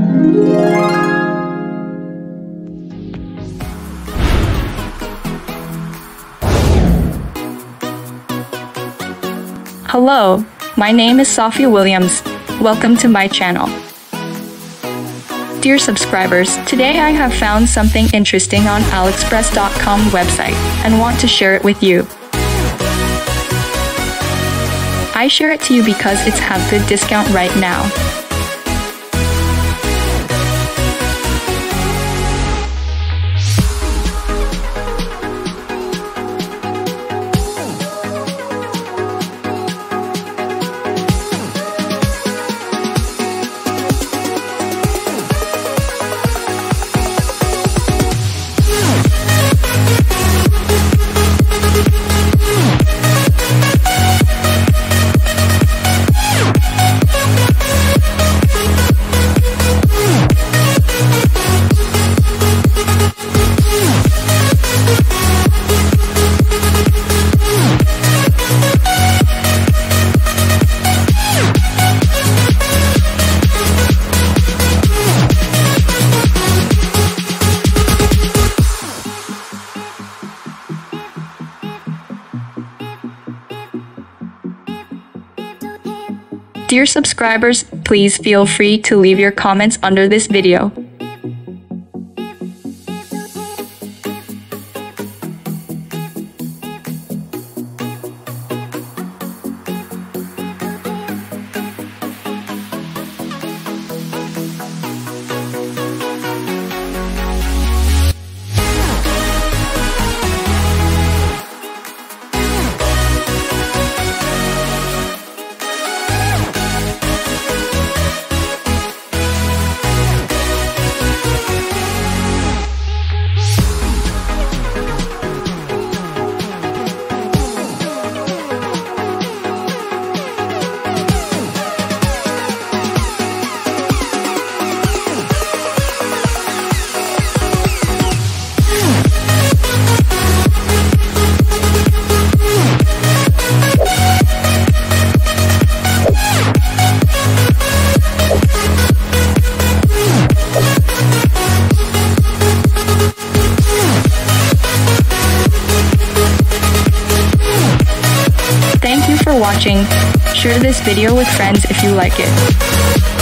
Hello, my name is Sophie Williams. Welcome to my channel. Dear subscribers, today I have found something interesting on AliExpress.com website and want to share it with you. I share it to you because it's have good discount right now. Dear subscribers, please feel free to leave your comments under this video. Thank you for watching. Share this video with friends if you like it.